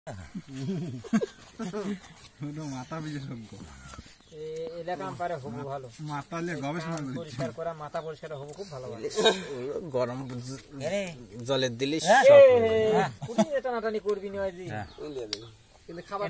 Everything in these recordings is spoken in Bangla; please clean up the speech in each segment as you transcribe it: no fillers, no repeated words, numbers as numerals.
মাথা বিশেষজ্ঞ এলাকাম পারে হবু ভালো মাথা নিয়ে গবেষণা করছি পরিষ্কার করা মাথা পরিষ্কার হবু খুব ভালো গরম জলে দিলে কুটি এটা নাটানি করবি নি ওই কিন্তু খাবার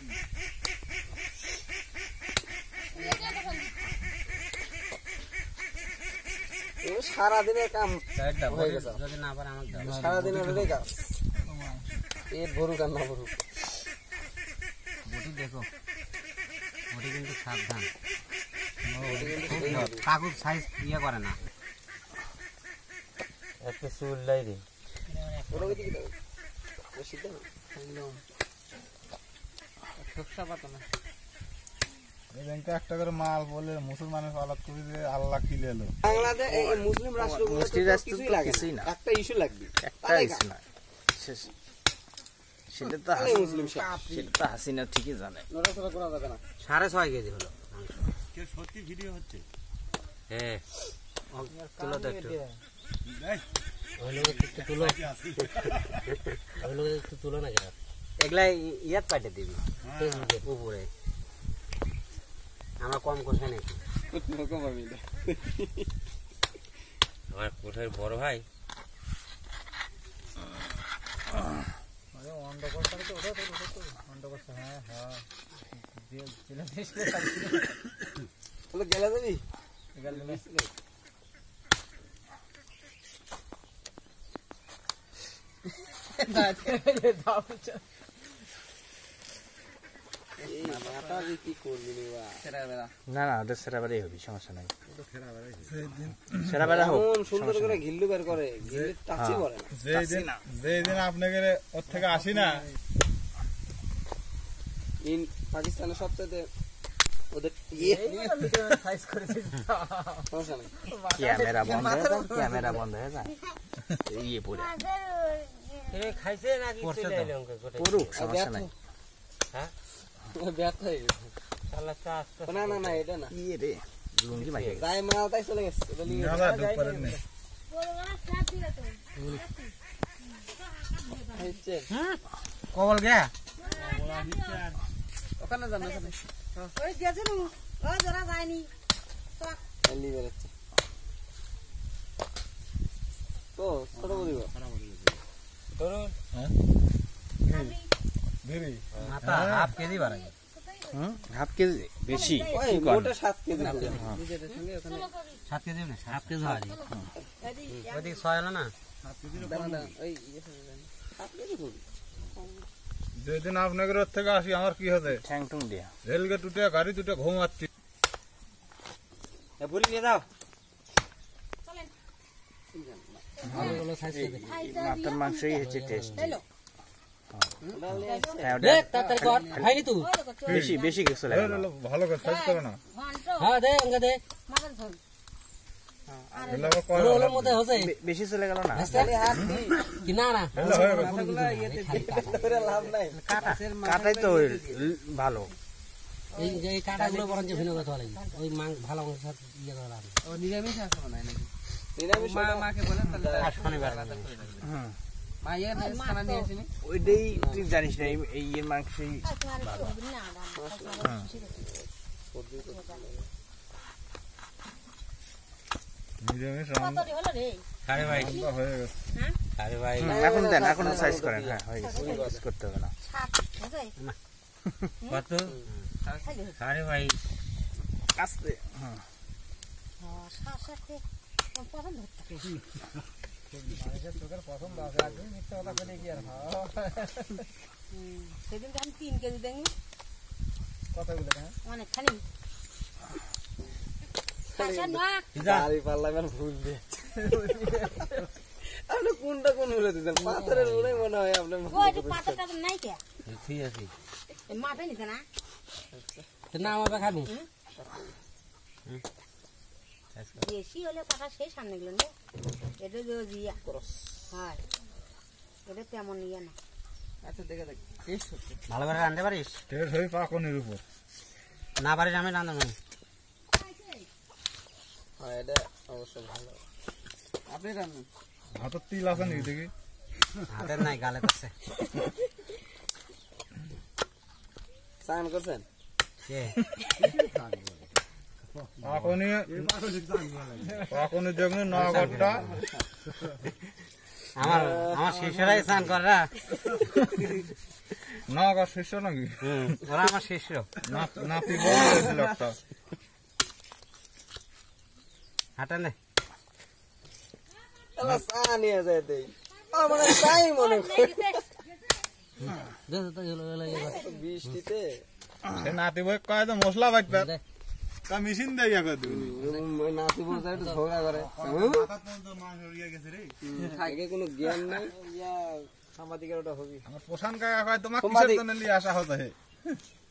সারা দিনের কাম হয়ে গেছে যদি না পারে আমাকে দাও সারা দিনের হয়ে কাজ পেট ভরুক আর না ভরুক বটি দেখো বটি কিন্তু সাবধান কাগজ সাইজ ইয়ে করে না একটা চুল লাই রে ওটা কি দাও সিদ্ধ একদম সবসা পাতা না এদিনকে একটা করে মাল বলে মুসলমানের আলাদ করে যে আল্লাহ কিলে এলো বাংলাদেশ এই মুসলিম রাষ্ট্রগুলো কিছুই লাগে না একটা ইস্যু লাগবে একটা ইস্যু না সেটা তো মুসলিম সেটা তো হাসিনা ঠিকই জানে নড়াচড়া করা যাবে না 6.5 কেজি হলো কে সত্যি ভিডিও হচ্ছে হ্যাঁ তুলো তো একটু ওই লোক একটু তুলো ওই লোক একটু তুলো না কেন এগুলা ইয়াত পাঠিয়ে দিবি ফেসবুকে উপরে আমরা কম করছে নাকি আমার কোথায় বড় ভাই গেলে যাবি না না ওটা সেরা বেড়াই হবে সমস্যা নাই সেরা বেড়া হোক সুন্দর করে ঘিল্লু বের করে যেদিন আপনাকে ওর থেকে আসি না পাকিস্তানের সবচেয়ে ওদের ক্যামেরা বন্ধ হয়ে যায় ইয়ে পড়ে খাইছে নাকি করুক সমস্যা নাই হ্যাঁ ব্যথা হয়ে গেছে না না না এটা না ইয়ে রে লুঙ্গি মাইকে গায়ে মালটাই চলে গেছে কবল গে ওখানে যান ওখানে ওই গেছে নো ও জরা যায়নি তো এলি বেরছে তো ছোট বলিব ধরুন হ্যাঁ দেরি মাথা হাফ কেজি বাড়াই হাফ কেজি বেশি ওই মোটা 7 কেজি নিজেদের সঙ্গে ওখানে 7 কেজি না 7 কেজি হয় ওদিকে 6 হলো না 7 কেজি ওই 7 কেজি করি যেদিন আপনাদের ওর থেকে আসি আমার কি হবে ঠ্যাং টুং দিয়া রেলগে টুটে গাড়ি টুটে ঘুমাচ্ছি বলি নিয়ে দাও চলেন ভালো সাইজ করে মাটন মাংসই হচ্ছে টেস্ট দেখ তাড়াতাড়ি কর খাইনি তুই বেশি বেশি কিছু লাগে ভালো করে সাইজ করে না হ্যাঁ দে অঙ্গ দে মাগন ধর এলাকা কয় ওর মধ্যে হচ্ছে বেশি চলে গেল না খালি হাত কি না না কথাগুলো ইয়েতে করে লাভ নাই কাটাই তো ভালো এই যে কাটাগুলো বরং যে ভিন্ন কথা লাগে ওই ভালো মাংস সাথে ইয়ে করা লাগে ও নিরামিষ আছে না নাকি নিরামিষ মাকে বলেন তাহলে শনিবার হুম মা এর খানা নিয়ে আসিনি ওইটাই তুই জানিস না এই এর মাংসই ভালো নিরামিষ কত হলো রে আরে ভাই হয়ে গেছে হ্যাঁ আরে ভাই এখন দেন এখন সাইজ করেন হ্যাঁ হয়ে গেছে করতে হবে না কত আরে ভাই আস্তে হ্যাঁ সাথে পছন্দ হচ্ছে পছন্দ আছে একদম মিথ্যা কথা বলে কি আর সেদিন আমি 3 কেজি দেন কতগুলো হ্যাঁ অনেকখানি আচ্ছা না গাড়ি পাল্লামের ভুল দে আপনি কোনটা কোন উড়ে দিতেন পাথরের উড়ে মনে হয় আপনি ওই তো পাথরটা তো নাই কে ঠিক আছে মাপে নিতে না না আমাকে খাবি বেশি হলে কথা সেই সামনে গেল না এটা দিয়া হ্যাঁ এটা তেমন ইয়ে না আচ্ছা দেখে দেখ টেস্ট হচ্ছে ভালো করে রাঁধতে পারিস টেস্ট হই পাকনের উপর না পারিস আমি রাঁধব না হ্যাঁ এটা অবশ্য ভালো আপনি রাঁধুন হাতের তিল আছে নাকি দেখি হাতের নাই গালে আছে স্নান করছেন এখনই দেখুন নগরটা আমার শিষ্যরাই স্নান করে না নগর শিষ্য নাকি ওরা আমার শিষ্য নাতি বলছিল একটা হাঁটা নে নিয়ে যায় দেই মানে তাই মনে বৃষ্টিতে সে নাতি বই কয় তো মশলা বাটবে তা মেশিন দেয় আগে নাতি বলতে একটু ঝগড়া করে আগে কোনো জ্ঞান নাই সাংবাদিকের ওটা হবি আমার পোষণ কাকা কয় তোমার কিসের জন্য নিয়ে আসা হতো হে